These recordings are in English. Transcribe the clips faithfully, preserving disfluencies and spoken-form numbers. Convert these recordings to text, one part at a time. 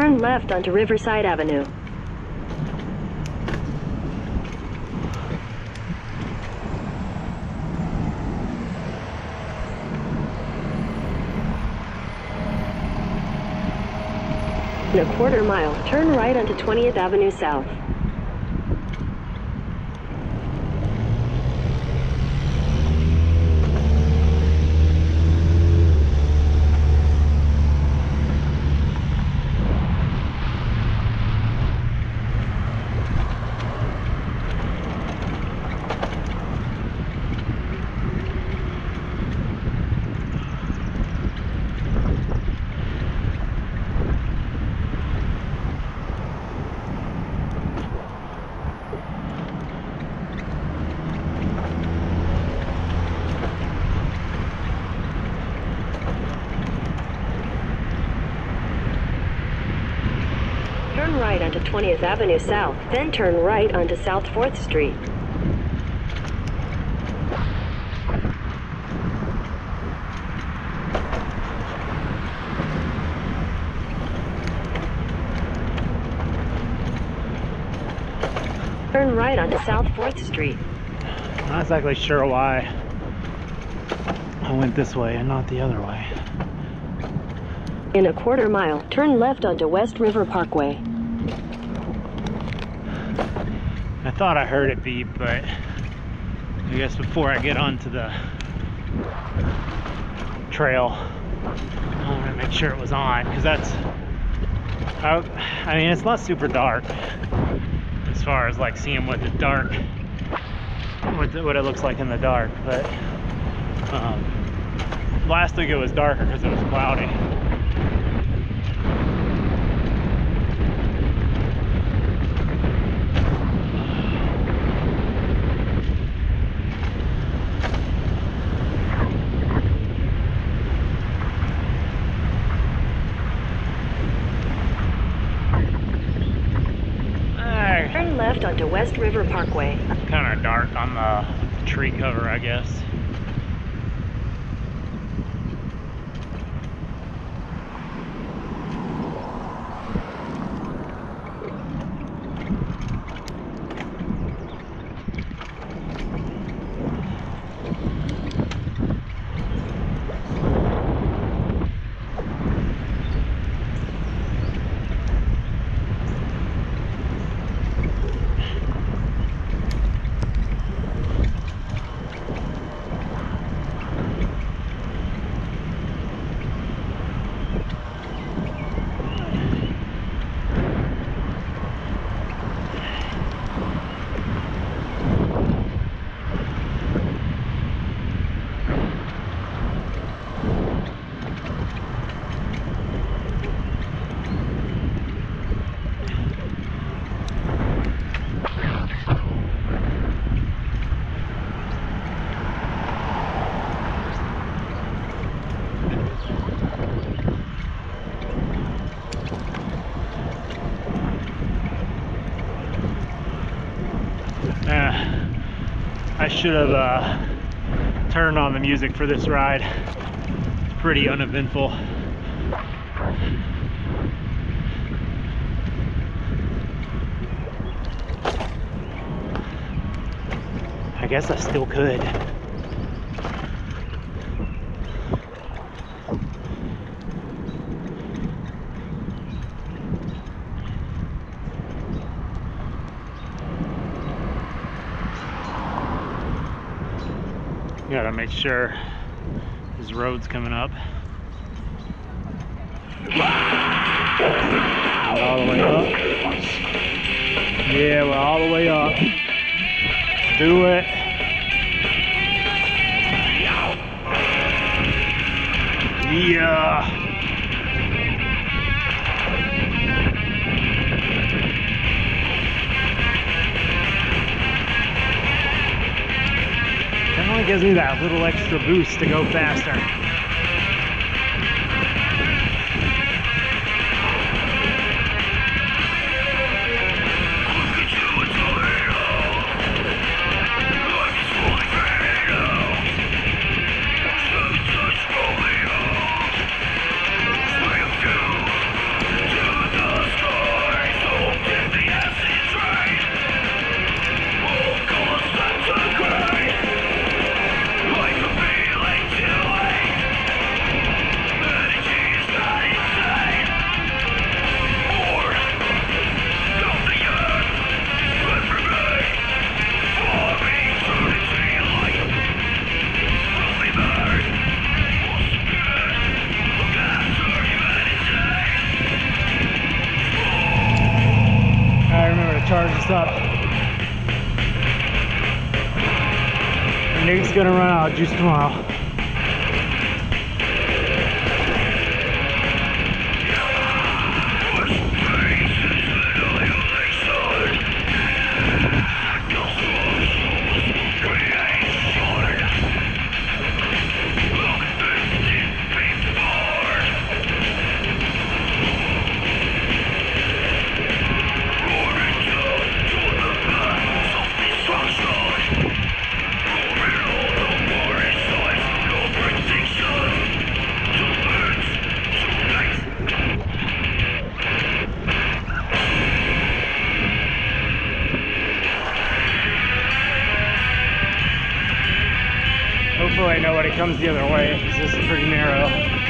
Turn left onto Riverside Avenue. In a quarter mile, turn right onto twentieth Avenue South. Turn right onto twentieth Avenue South, then turn right onto South fourth Street. Turn right onto South fourth Street. I'm not exactly sure why I went this way and not the other way. In a quarter mile, turn left onto West River Parkway. I thought I heard it beep, but I guess before I get onto the trail, I want to make sure it was on, because that's, I, I mean, it's not super dark as far as like seeing what the dark, what, the, what it looks like in the dark, but um, last week it was darker because it was cloudy. Turn left onto West River Parkway. Kind of dark on the tree cover, I guess. I should have uh, turned on the music for this ride. It's pretty uneventful. I guess I still could. Gotta make sure this road's coming up. All the way up. Yeah, we're all the way up. Let's do it. Yeah. Only gives me that little extra boost to go faster. charge this up. Nate's gonna run out of juice tomorrow. Hopefully nobody comes the other way because this is pretty narrow.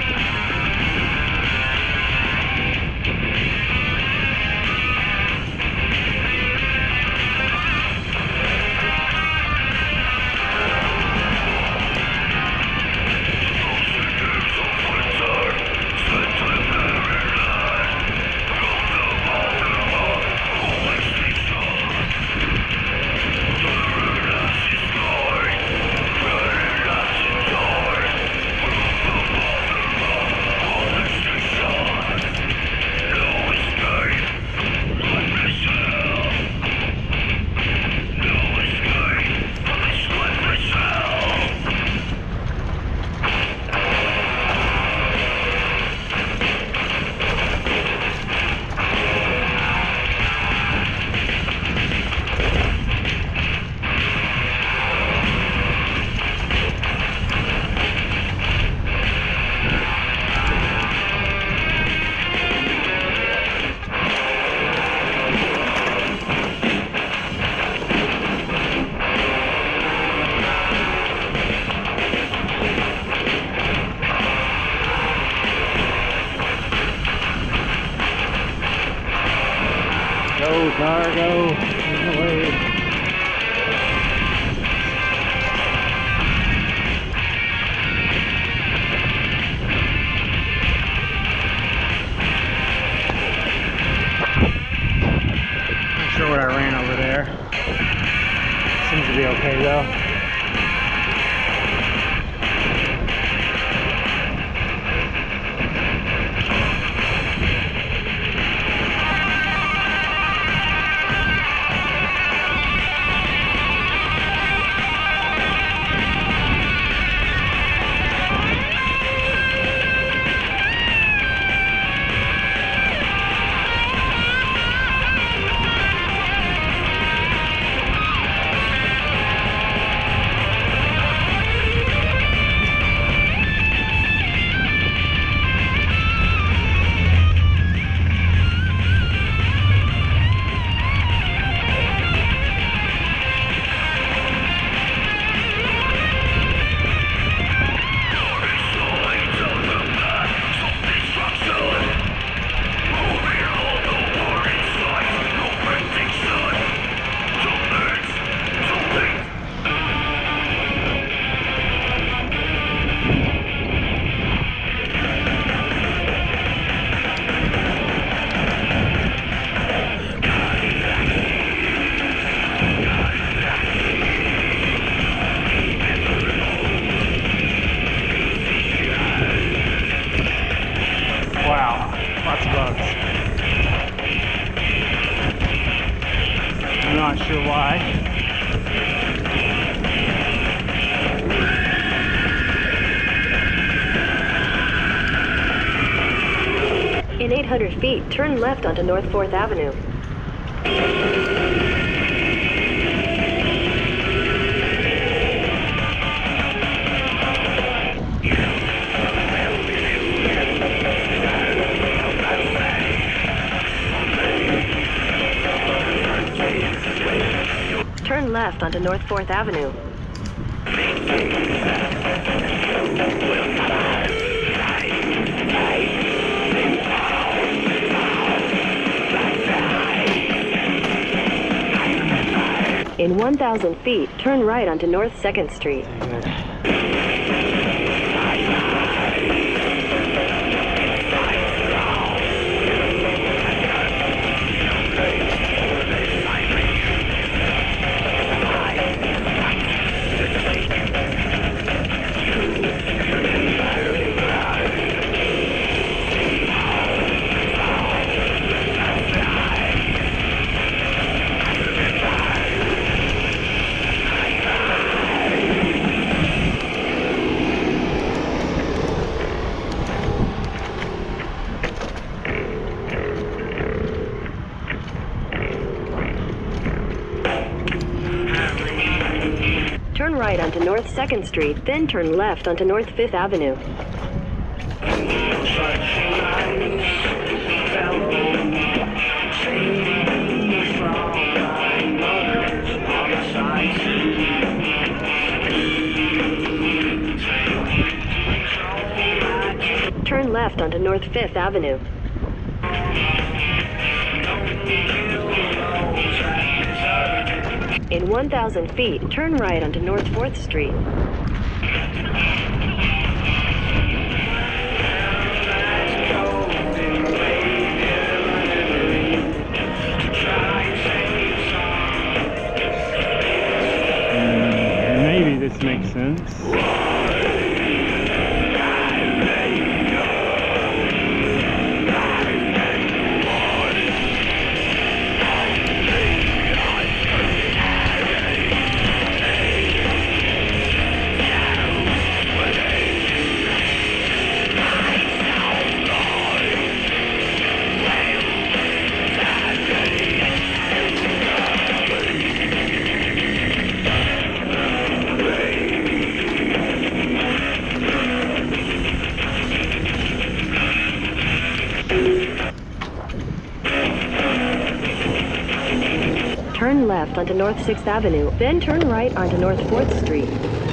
Go, car, go. Get away. Not sure what I ran over there. Seems to be okay though. Wow, lots of bugs. I'm not sure why. In eight hundred feet, turn left onto North fourth Avenue. Turn left onto North fourth Avenue. In one thousand feet, turn right onto North second Street. right onto North second Street, then turn left onto North fifth Avenue. Turn left onto North fifth Avenue. In one thousand feet, turn right onto North fourth Street. Mm, maybe this makes sense. Turn left onto North sixth Avenue, then turn right onto North fourth Street.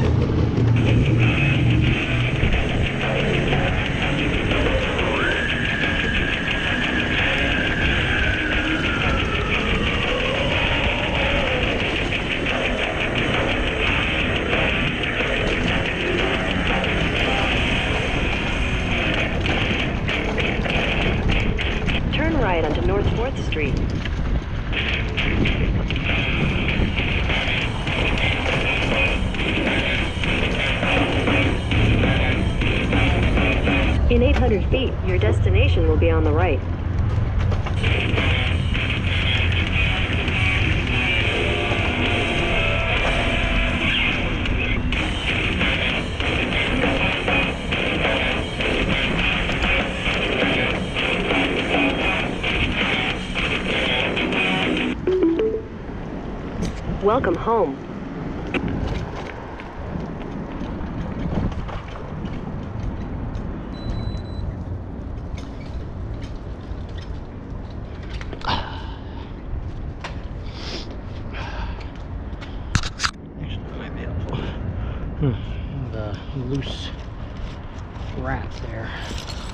Turn right onto North fourth Street. In eight hundred feet, your destination will be on the right. Welcome home. Hmm, the loose wrap there.